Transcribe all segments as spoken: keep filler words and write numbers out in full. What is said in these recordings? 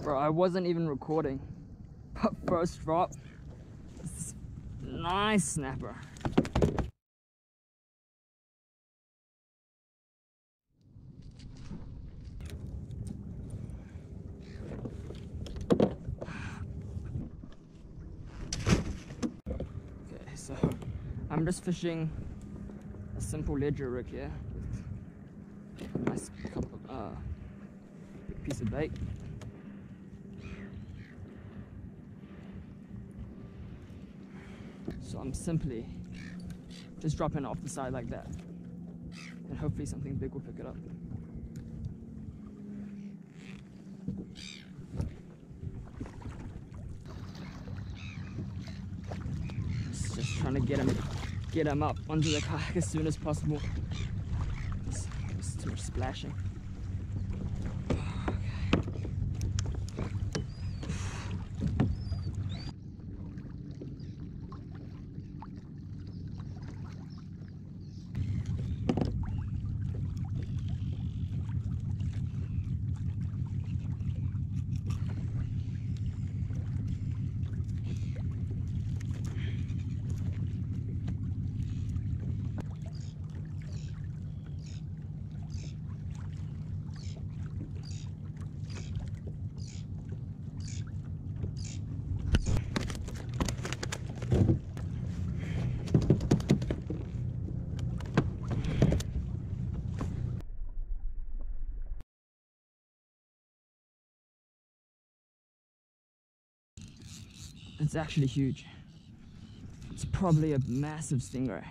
Bro, I wasn't even recording. But first drop, nice snapper. Okay, so I'm just fishing a simple ledger rig here with a nice couple of, uh, big piece of bait. So I'm simply just dropping it off the side like that, and hopefully something big will pick it up. Just, just trying to get him, get him up onto the kayak as soon as possible. There's, there's too much splashing. It's actually huge. It's probably a massive stingray.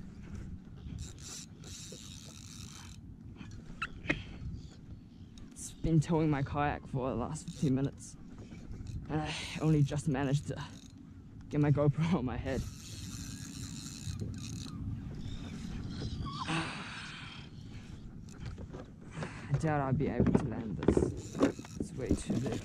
It's been towing my kayak for the last fifteen minutes. And I only just managed to get my GoPro on my head. I doubt I'll be able to land this. It's way too big.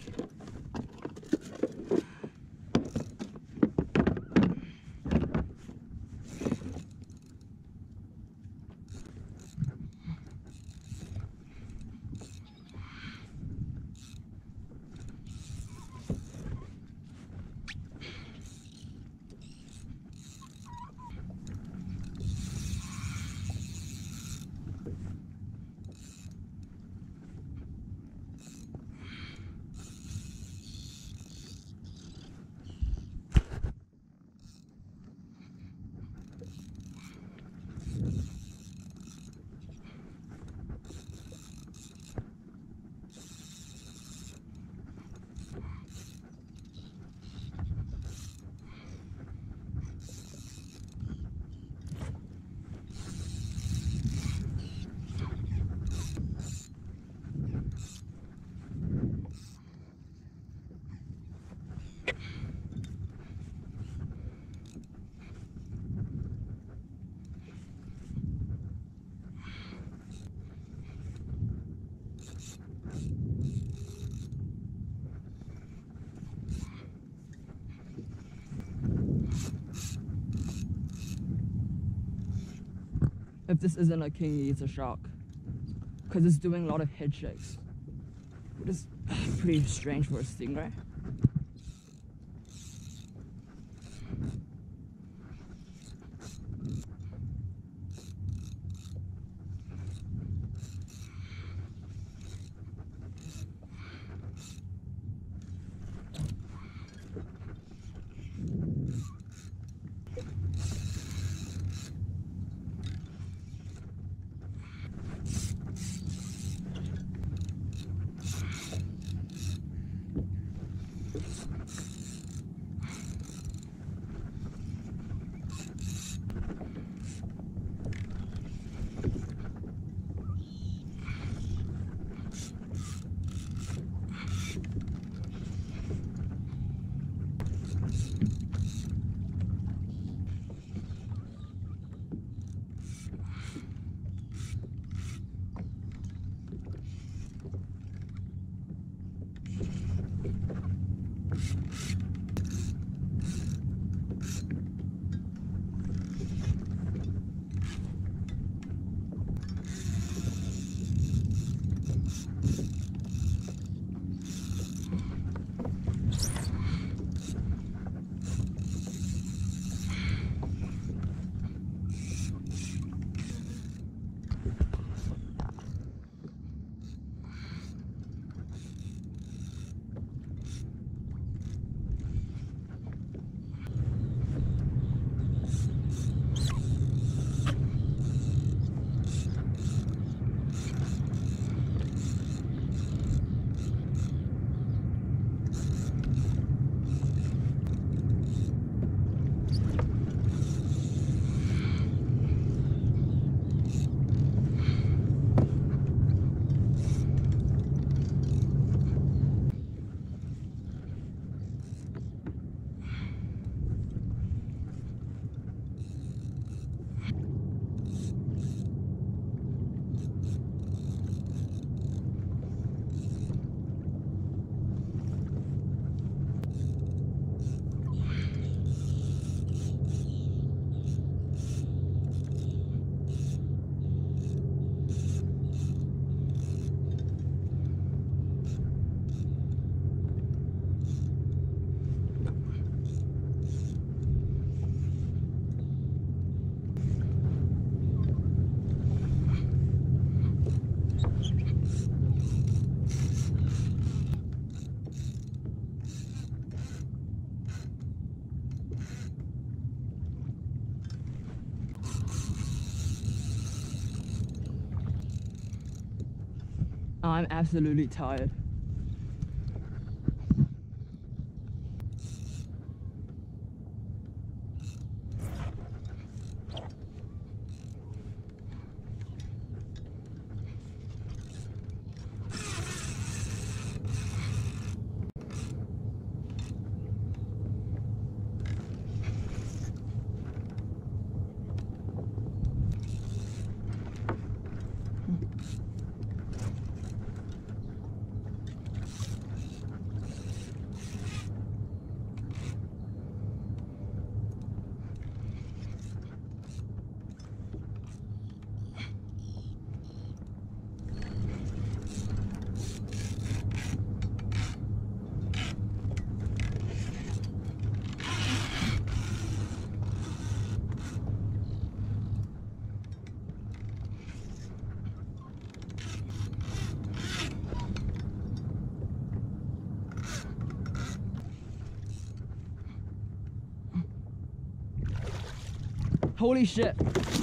If this isn't a kingi, it's a shark, because it's doing a lot of head shakes, which is pretty strange for a stingray. I'm absolutely tired. Holy shit.